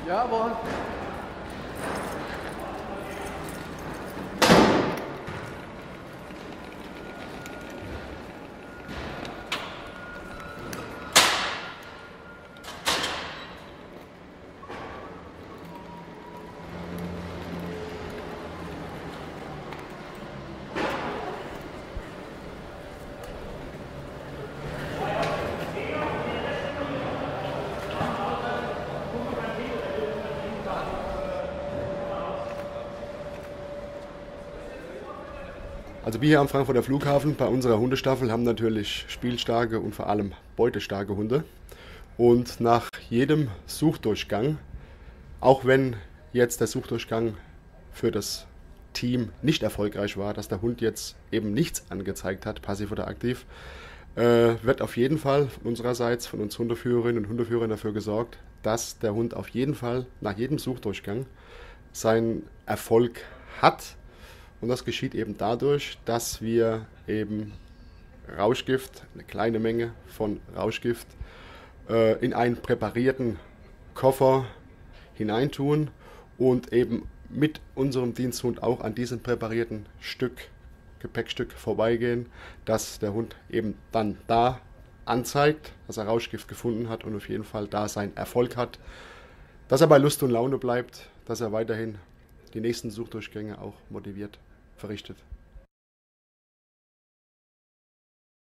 Jawohl. Also wir hier am Frankfurter Flughafen bei unserer Hundestaffel haben natürlich spielstarke und vor allem beutestarke Hunde. Und nach jedem Suchdurchgang, auch wenn jetzt der Suchdurchgang für das Team nicht erfolgreich war, dass der Hund jetzt eben nichts angezeigt hat, passiv oder aktiv, wird auf jeden Fall unsererseits von uns Hundeführerinnen und Hundeführern dafür gesorgt, dass der Hund auf jeden Fall nach jedem Suchdurchgang seinen Erfolg hat. Und das geschieht eben dadurch, dass wir eben Rauschgift, eine kleine Menge von Rauschgift, in einen präparierten Koffer hineintun und eben mit unserem Diensthund auch an diesem präparierten Gepäckstück vorbeigehen, dass der Hund eben dann da anzeigt, dass er Rauschgift gefunden hat und auf jeden Fall da seinen Erfolg hat, dass er bei Lust und Laune bleibt, dass er weiterhin die nächsten Suchdurchgänge auch motiviert verrichtet.